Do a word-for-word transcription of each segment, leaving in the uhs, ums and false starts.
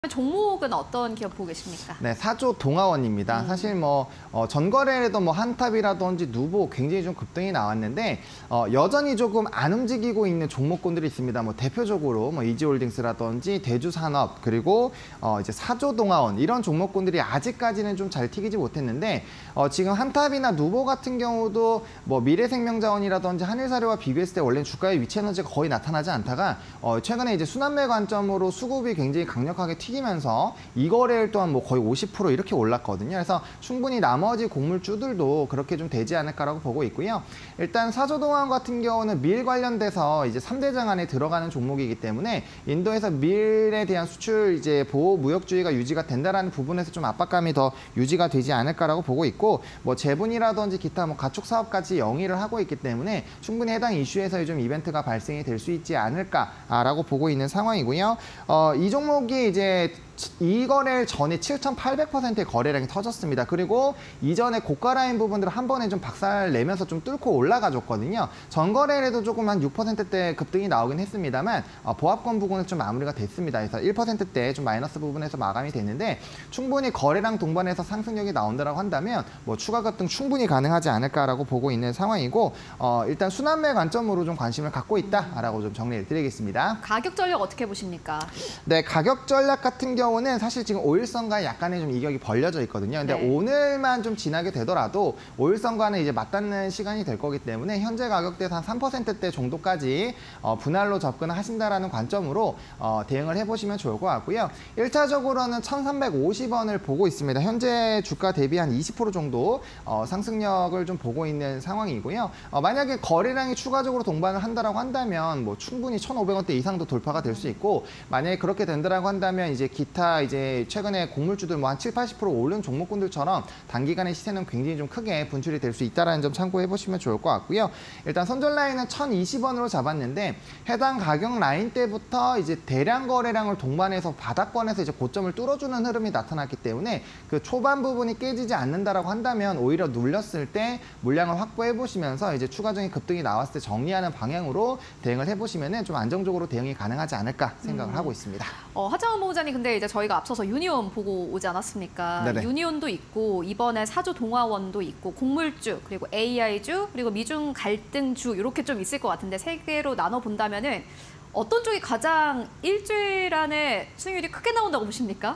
종목은 어떤 기업 보고 계십니까? 네, 사조 동아원입니다. 음. 사실 뭐 어, 전거래에도 뭐 한탑이라든지 누보 굉장히 좀 급등이 나왔는데 어, 여전히 조금 안 움직이고 있는 종목군들이 있습니다. 뭐 대표적으로 뭐 이지홀딩스라든지 대주산업 그리고 어, 이제 사조 동아원 이런 종목군들이 아직까지는 좀 잘 튀기지 못했는데 어, 지금 한탑이나 누보 같은 경우도 뭐 미래생명자원이라든지 한일사료와 비교했을 때 원래 주가의 위치 에너지가 거의 나타나지 않다가 어, 최근에 이제 순환매 관점으로 수급이 굉장히 강력하게 튀 튀기면서 이 거래일 또한 뭐 거의 오십 퍼센트 이렇게 올랐거든요. 그래서 충분히 나머지 곡물주들도 그렇게 좀 되지 않을까라고 보고 있고요. 일단 사조동아원 같은 경우는 밀 관련돼서 이제 삼 대장 안에 들어가는 종목이기 때문에 인도에서 밀에 대한 수출 이제 보호 무역주의가 유지가 된다라는 부분에서 좀 압박감이 더 유지가 되지 않을까라고 보고 있고 뭐 재분이라든지 기타 뭐 가축 사업까지 영위를 하고 있기 때문에 충분히 해당 이슈에서 좀 이벤트가 발생이 될 수 있지 않을까라고 보고 있는 상황이고요. 어, 이 종목이 이제 이 거래일 전에 칠천팔백 퍼센트의 거래량이 터졌습니다. 그리고 이전에 고가 라인 부분들을 한 번에 좀 박살 내면서 좀 뚫고 올라가줬거든요. 전 거래일에도 조금 한 육 퍼센트대 급등이 나오긴 했습니다만 어, 보합권 부분은 좀 마무리가 됐습니다. 그래서 일 퍼센트대 좀 마이너스 부분에서 마감이 됐는데 충분히 거래량 동반해서 상승력이 나온다라고 한다면 뭐 추가 급등 충분히 가능하지 않을까라고 보고 있는 상황이고 어, 일단 순환매 관점으로 좀 관심을 갖고 있다라고 좀 정리를 드리겠습니다. 가격 전략 어떻게 보십니까? 네, 가격 전략 같은 경우 는 사실 지금 오일선과 약간의 좀 이격이 벌려져 있거든요. 근데 네. 오늘만 좀 지나게 되더라도 오일선과는 이제 맞닿는 시간이 될 거기 때문에 현재 가격대에서 한 삼 퍼센트대 정도까지 어, 분할로 접근을 하신다라는 관점으로 어, 대응을 해보시면 좋을 것 같고요. 일 차적으로는 천삼백오십 원을 보고 있습니다. 현재 주가 대비 한 이십 퍼센트 정도 어, 상승력을 좀 보고 있는 상황이고요. 어, 만약에 거래량이 추가적으로 동반을 한다라고 한다면 뭐 충분히 천오백 원대 이상도 돌파가 될 수 있고 만약에 그렇게 된다라고 한다면 이제 기타 이제 최근에 곡물주들 뭐 한 칠, 팔십 퍼센트 오른 종목군들처럼 단기간의 시세는 굉장히 좀 크게 분출이 될 수 있다는 점 참고해 보시면 좋을 것 같고요. 일단 손절 라인은 천이십 원으로 잡았는데 해당 가격 라인 때부터 이제 대량 거래량을 동반해서 바닥권에서 이제 고점을 뚫어주는 흐름이 나타났기 때문에 그 초반 부분이 깨지지 않는다라고 한다면 오히려 눌렸을 때 물량을 확보해 보시면서 이제 추가적인 급등이 나왔을 때 정리하는 방향으로 대응을 해보시면은 좀 안정적으로 대응이 가능하지 않을까 생각을 음. 하고 있습니다. 어, 하정원 본부장님 근데 이제 저희가 앞서서 유니온 보고 오지 않았습니까? 네네. 유니온도 있고 이번에 사조 동아원도 있고 곡물주 그리고 에이아이주 그리고 미중 갈등주 이렇게 좀 있을 것 같은데 세 개로 나눠 본다면은 어떤 쪽이 가장 일주일 안에 수익률이 크게 나온다고 보십니까?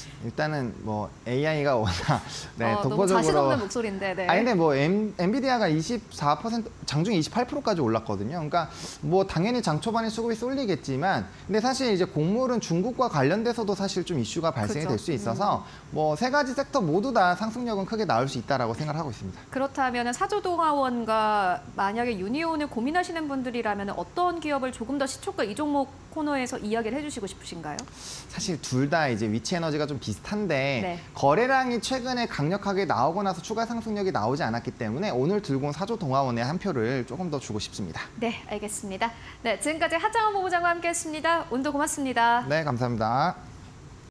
일단은 뭐 에이아이가 워낙 네, 어, 독보적으로 너무 자신 없는 목소리인데. 네. 아니 근데 뭐 엠, 엔비디아가 이십사 퍼센트 장중 이십팔 퍼센트까지 올랐거든요. 그러니까 뭐 당연히 장 초반에 수급이 쏠리겠지만 근데 사실 이제 곡물은 중국과 관련돼서도 사실 좀 이슈가 발생이 될 수 있어서 음. 뭐 세 가지 섹터 모두 다 상승력은 크게 나올 수 있다라고 생각을 하고 있습니다. 그렇다면 사조동아원과 만약에 유니온을 고민하시는 분들이라면 어떤 기업을 조금 더 시초가 이 종목 코너에서 이야기를 해주시고 싶으신가요? 사실 둘 다 이제 위치 에너지가 좀 비슷한데 네. 거래량이 최근에 강력하게 나오고 나서 추가 상승력이 나오지 않았기 때문에 오늘 들고 온 사조 동아원에 한 표를 조금 더 주고 싶습니다. 네, 알겠습니다. 네, 지금까지 하정원 본부장과 함께했습니다. 오늘도 고맙습니다. 네, 감사합니다.